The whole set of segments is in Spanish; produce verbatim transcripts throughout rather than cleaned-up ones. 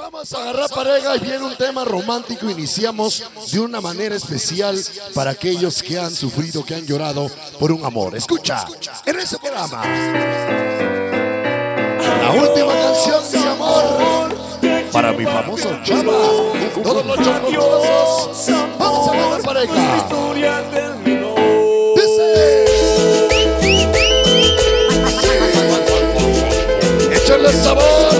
Vamos a agarrar pareja y viene un tema romántico. Iniciamos de una manera especial para aquellos que han sufrido, que han llorado por un amor. Escucha, en ese programa, la última canción, mi amor, para mi famoso Chava. Todos los chavos, vamos a agarrar pareja. Dice, échale sabor.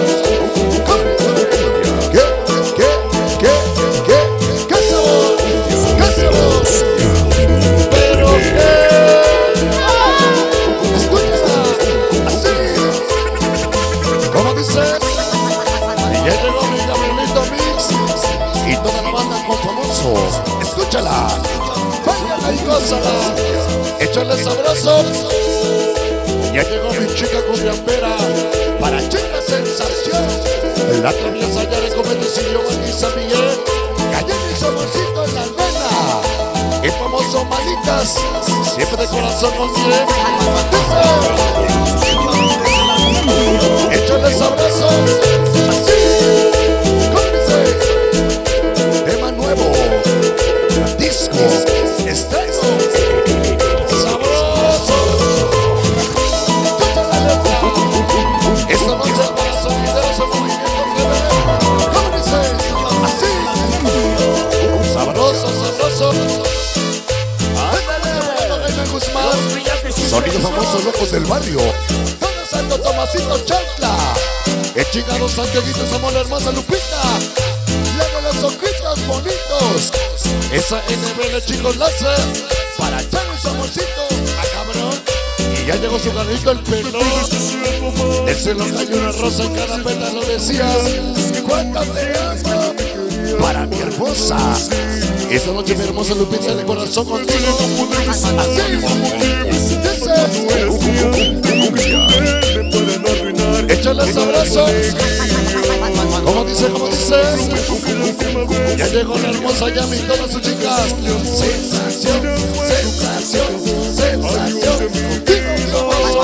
Y toda la banda con famosos, escúchala, bailala y gózala, échale sabroso. Ya llegó mi chica cumbiambera para chica sensación. La traviesa ya le comete si yo y San Miguel. Callé mi amorcito en la almena. El famoso Malitas, siempre de corazón con miel. Échale sabroso. Estreno sabroso. Esta noche para sonideros en movimientos de ver. ¿Cómo dice? Así. Sabroso, sabroso. Ándale, bueno, Jaime Guzmán. Sonidos famosos locos del barrio. Don Santo Tomasito Chancla. El chingado Santiaguito, esa mona hermosa Lupita. La de los ojitos bonitos. Esa N B L, chicos, la hace para echarle su amorcito a cabrón. Y ya llegó su garrito el pelo. Ese lo cayó una rosa en cada pétalo. Decía, ¿cuánto te amo? Para mi hermosa. Esta noche mi hermosa Lupita de corazón contigo. Así, dice, échale sabroso. ¿Cómo dice? ¿Cómo dice? Ya llegó la hermosa Yami y todas sus chicas. Sensación, sensación, sensación. Digo mi famoso.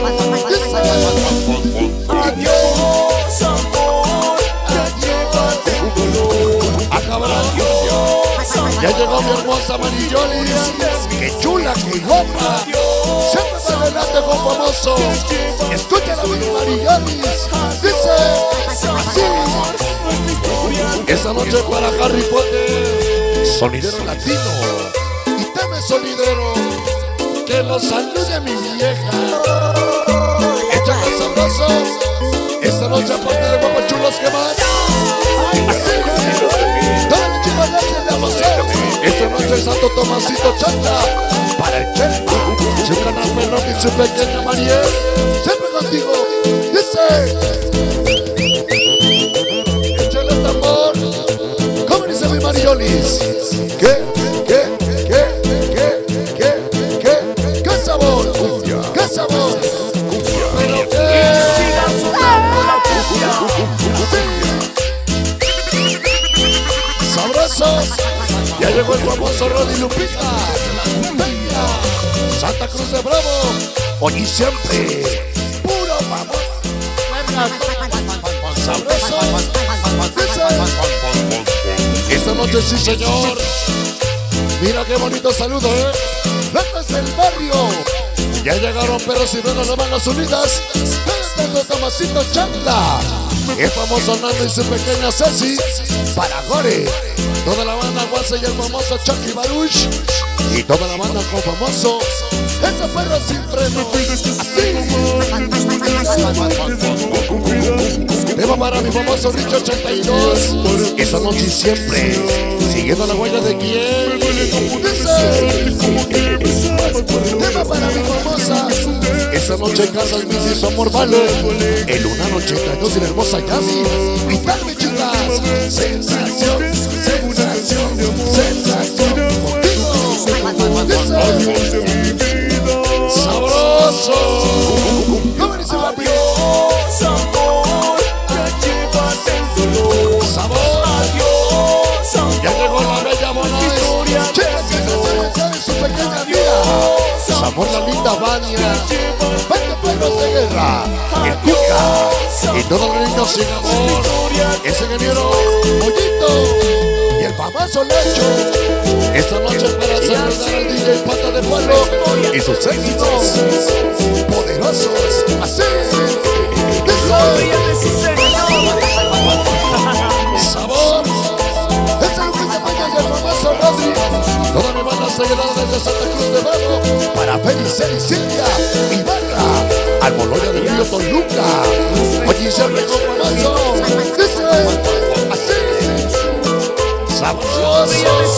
Adiós, amor. Llévate un dolor. Acabará. Ya llegó mi hermosa Marillolis. Qué chula, qué guapa. Siempre se adelante con famoso. Escúchala mi Marillolis. Dice así. Esta noche para Harry Potter, sonidero latino. Y teme sonidero, que lo salude mi vieja. Échale sabroso. Esta noche aparte de guapos chulos, ¿qué más? Así. Todas las chicas le hacen la emoción. Esta noche el Santo Tomasito Chanta para el Che, su canal Melón y su pequeña Mariel. Siempre contigo. Dice, échale el tambor. ¿Cómo dice mi Mariolis? ¿Qué? ¿Qué? ¿Qué? ¿Qué? ¿Qué? ¿Qué? ¿Qué sabor? ¿Qué sabor? ¿Pero qué? Sabrosos. Ya llegó el famoso Rodi Lupita. Venga, Santa Cruz de Bravo. Hoy y siempre puro favor. Sabroso. Esta noche sí, señor. Mira qué bonito saludo, eh. Latas del barrio. Ya llegaron perros y venos de manos unidas. Tanto Tomasito Chancla. El famoso Nando y su pequeña Ceci. Para Gore. Toda la banda Guasa y el famoso Chucky Baruch. Y toda la banda con famoso ese perro sin freno. Así. Tema para mi famoso Rich ochenta y dos. Esta noche y siempre siguiendo la huella de quién. Tema para mi famosa. Esta noche en Casas Mis y su amor vale. El Lunar ochenta y dos y la hermosa Yami. Y tal mi chicas. Sensación, sensación, sensación. Contigo. Sabroso. ¿Cómo dice papi? Sabor. Ya llegó la bella Bonais. Chicas que no saben su pequeña vida. Sabor la linda Vania. Vaya perros de guerra. El Y todos los niños sin amor. Ese ingeniero Mollito y el famoso Nacho. Esta noche para celebrar al D J Pata de Palo y sus éxitos poderosos. Así. Sabor. Es el Luis de Maya y el famoso Rodri. Toda mi banda se llegada desde Santa Cruz de Vado para Felice y Silvia Ibarra. Al Moloya del Río Toluca. Oye, se regó famoso. Dice así. Sabroso.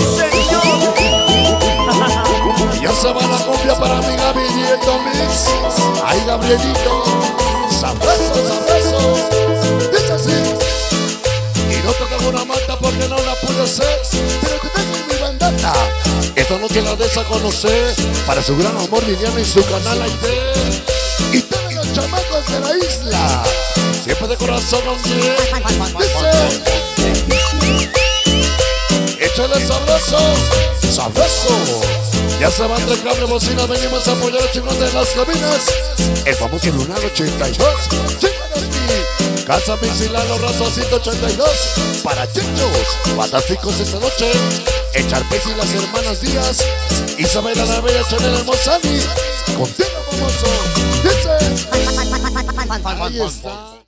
Ya se va la cumbia para mi Gaby y el Domix. Ay, Gabrielito. Sabroso, sabroso. Dice así. Y no toca una mata porque no la pude hacer, pero te tengo en mi bandata. Esta noche la des a conocer para su gran amor Liliana y su canal Aide. Y todos los chamacos de la isla, siempre de corazón a un diez. Dice, échale sabroso, sabroso. Ya se va entre cable, bocina, venimos a apoyar a chingón de las cabinas. El famoso Lunar ochenta y dos, Chingón Casa Mixilano, Razo ciento ochenta y dos. Para chicos, fantásticos esta noche. Echar Pez y las hermanas Díaz. Isabela la Bella, Chanel Hermosani. Contigo famoso, dice. Ahí está.